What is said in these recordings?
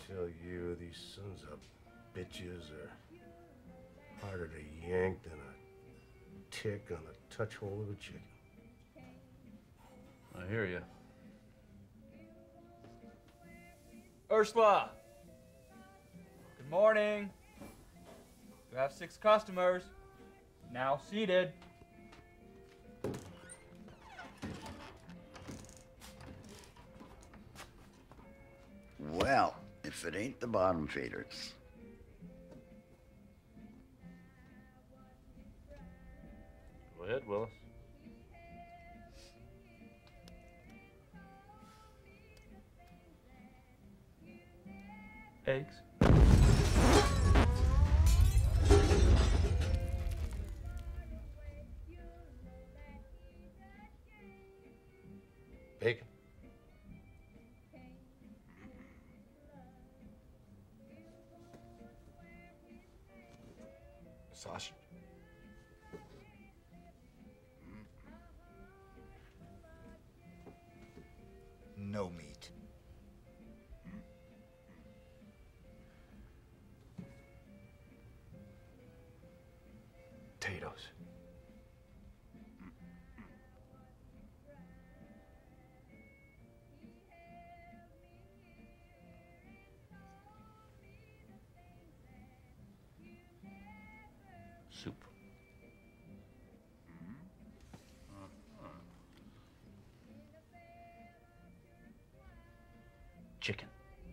tell you, these sons of bitches are harder to yank than a tick on the touch hole of a chicken. I hear you. Ursula! Good morning. You have 6 customers. Now seated. Well, if it ain't the bottom feeders. Go ahead, Willis. Eggs. Bacon. Sausage. No meat. Potatoes. Soup. Chicken.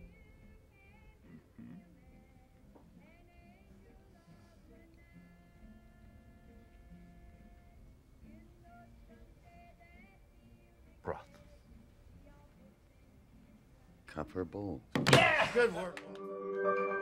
Broth. Cup or bowl? Good work.